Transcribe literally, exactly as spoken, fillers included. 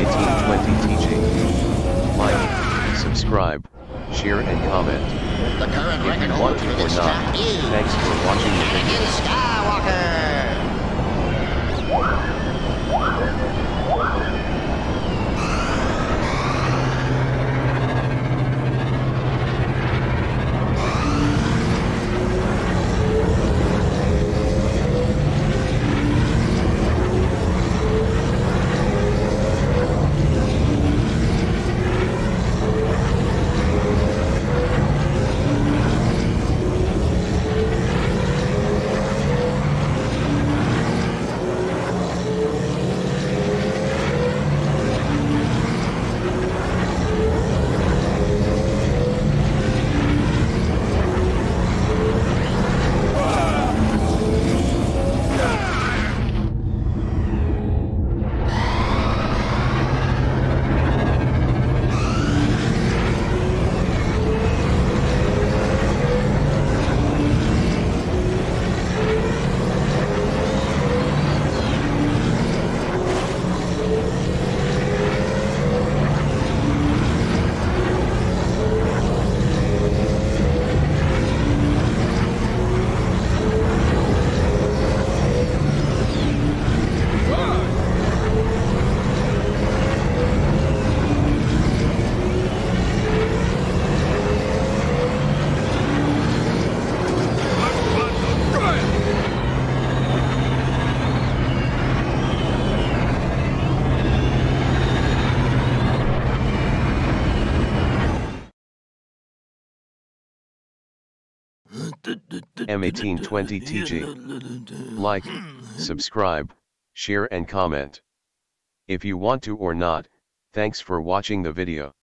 eighteen twenty T G. Like, subscribe, share and comment. The current If record you want holder to for or this not, track is thanks for watching the video. Anakin Skywalker. M eighteen twenty T G. Like, subscribe, share and comment. If you want to or not, thanks for watching the video.